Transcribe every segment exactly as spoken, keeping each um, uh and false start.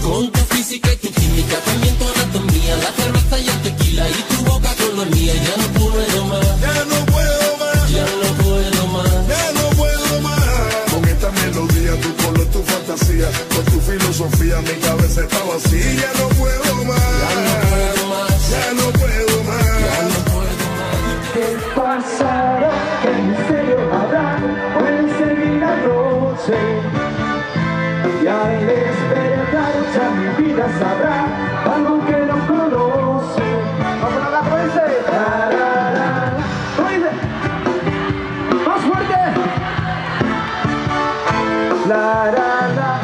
Con tu física y tu química, también tu anatomía, la cerveza y el tequila y tu boca con la mía. Ya no puedo más, Ya no puedo más, ya no puedo más, ya no puedo más. Con esta melodía, tu color, tu fantasía, con tu filosofía, mi cabeza está vacía. Ya no puedo más, ya no puedo más, ya no puedo más, ya no puedo más. ¿Qué pasará? ¿Qué misterio habrá? Puede seguir la noche y al despertar ya mi vida sabrá algo que no conoce. Vamos a la fuerza. Más fuerte. La, la, la.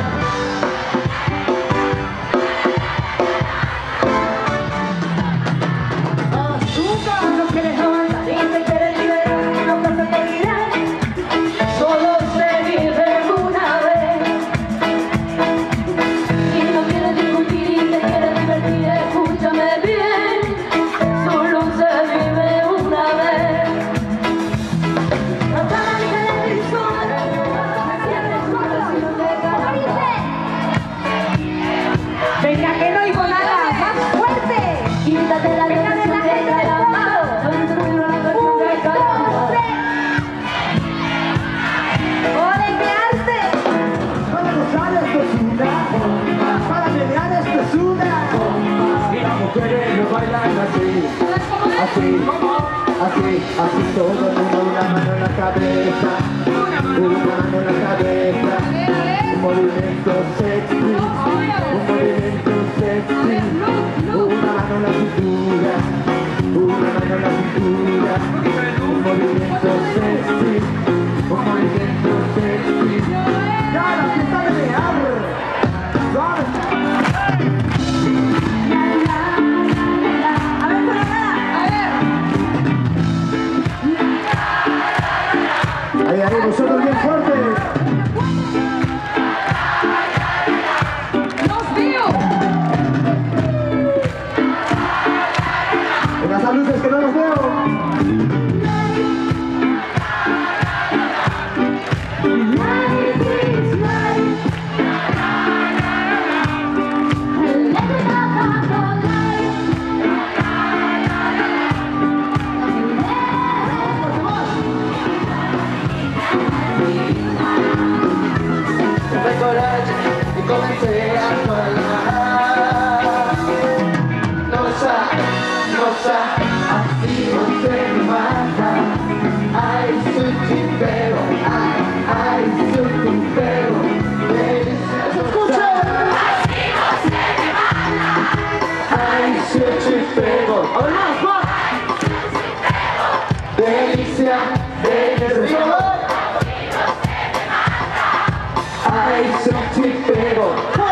Azúcar, no quieres avanzar y te quieres liberar, no pasa por mirar. Solo se vive una vez. Y no quieres discutir y te quieres divertir, escúchame bien. Solo se vive una vez. Apaga el televisor, cierres los ojos y no te cagas. Venga, que no oigo nada, más fuerte. Quítate la televisión de cada mano. Un, dos, tres. ¡Ole, qué arte! Para gozar esto es una bomba, para pelear esto es una bomba. Y las mujeres lo bailan así, así, así, así. Todo el mundo una mano en la cabeza, una mano en la cabeza. Un movimiento sexy, un movimiento sexy. Una mano en la cintura, una mano en la cintura. Un movimiento sexy, un movimiento sexy. Ya la fiesta me abre, ¿sabes? A ver, por acá, a ver. Ahí, ahí, vosotros bien fuerte. ¡Los veo! Venga, esas luces que no los veo. Tuve coraje y comencé a bailar. Nosa, nosa, así no se mata. Ay, sushi, pero, ay, ay, sushi, pero, delicioso. ¡Escucha! Así no se me mata. Ay, sushi, pero, ¡hola, más! Delicia, delicia. Ay, sushi, pero